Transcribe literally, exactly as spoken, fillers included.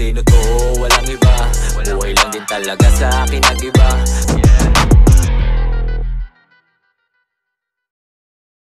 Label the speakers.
Speaker 1: sino to, walang iba. Buhay lang din talaga sa akin nag-iba.